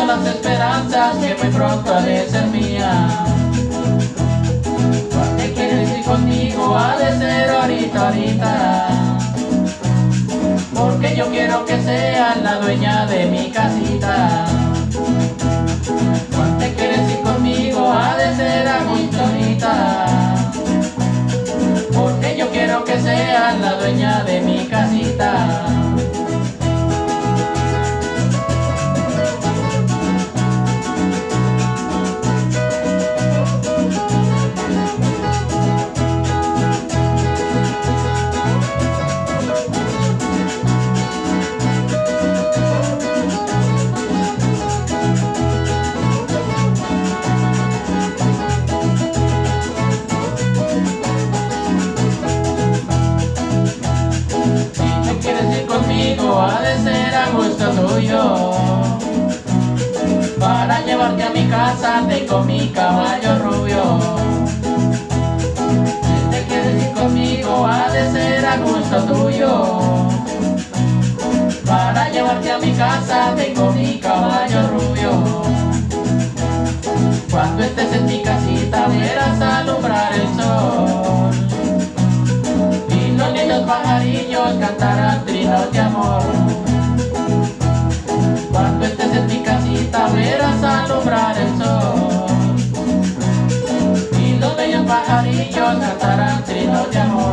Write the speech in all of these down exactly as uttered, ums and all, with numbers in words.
las esperanzas que muy pronto ha de ser mía. ¿Qué quieres ir conmigo? Ha de ser ahorita, ahorita. Porque yo quiero que seas la dueña de mi casita. ¿Cuánto quieres ir conmigo? Ha de ser ahorita. Porque yo quiero que seas la dueña de mi casita. Ha de ser a gusto tuyo. Para llevarte a mi casa tengo mi caballo rubio. Si te quieres ir conmigo, ha de ser a gusto tuyo. Para llevarte a mi casa tengo mi caballo rubio. Cuando estés en mi casita verás alumbrar el sol. Y los niños pajarillos cantarán trinos de amor. Cuando estés en mi casita verás alumbrar el sol. Y los bellos pajarillos cantarán trinos de amor.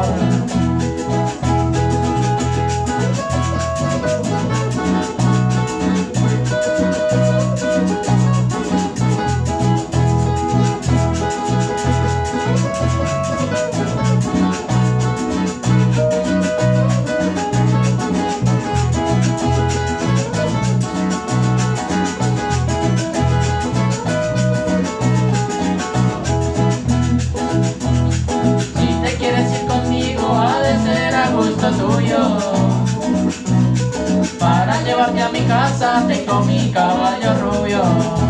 Tuyo. Para llevarte a mi casa tengo mi caballo rubio.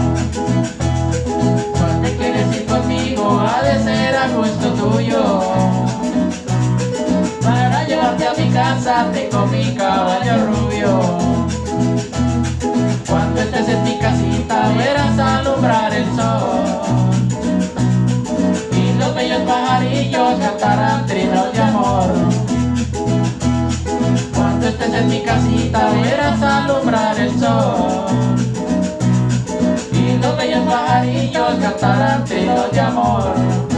Cuando quieres ir conmigo ha de ser a gusto tuyo. Para llevarte a mi casa tengo mi caballo rubio. Cuando estés en mi casita verás alumbrar el sol. Y los bellos pajarillos cantarán trinos de amor. Cuando estés en mi casita verás alumbrar el sol. Y los bellos pajarillos cantarán trinos de amor.